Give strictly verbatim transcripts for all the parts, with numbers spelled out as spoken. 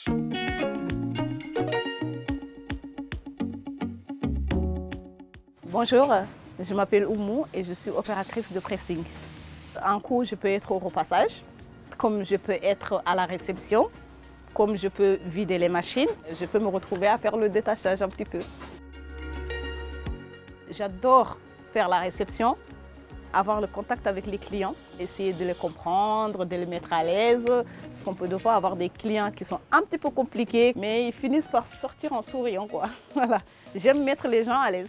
Bonjour, je m'appelle Oumou et je suis opératrice de pressing. En cours, je peux être au repassage, comme je peux être à la réception, comme je peux vider les machines. Je peux me retrouver à faire le détachage un petit peu. J'adore faire la réception, avoir le contact avec les clients, essayer de les comprendre, de les mettre à l'aise. Parce qu'on peut devoir avoir des clients qui sont un petit peu compliqués, mais ils finissent par sortir en souriant, quoi. Voilà. J'aime mettre les gens à l'aise.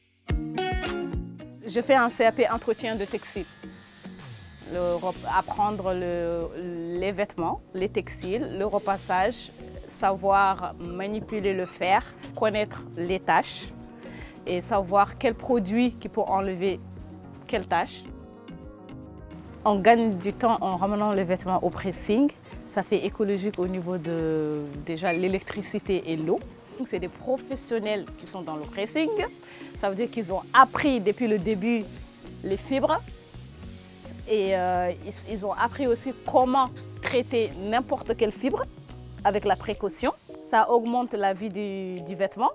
Je fais un C A P entretien de textile. Le, apprendre le, les vêtements, les textiles, le repassage, savoir manipuler le fer, connaître les tâches et savoir quels produits qui peuvent enlever quelles tâches. On gagne du temps en ramenant les vêtements au pressing. Ça fait écologique au niveau de déjà l'électricité et l'eau. C'est des professionnels qui sont dans le pressing. Ça veut dire qu'ils ont appris depuis le début les fibres et euh, ils, ils ont appris aussi comment traiter n'importe quelle fibre avec la précaution. Ça augmente la vie du, du vêtement.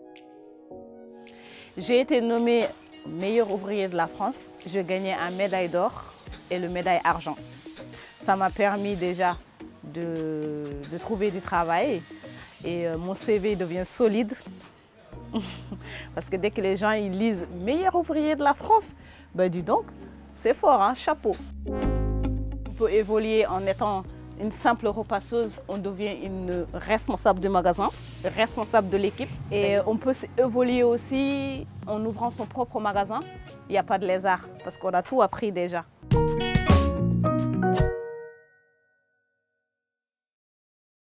J'ai été nommée meilleur ouvrier de la France. Je gagnais un médaille d'or et le médaille argent. Ça m'a permis déjà de, de trouver du travail et euh, mon C V devient solide. Parce que dès que les gens ils lisent « meilleur ouvrier de la France », ben dis donc, c'est fort, hein, chapeau. On peut évoluer en étant une simple repasseuse, on devient une responsable du magasin, responsable de l'équipe. Et on peut évoluer aussi en ouvrant son propre magasin. Il n'y a pas de lézard, parce qu'on a tout appris déjà.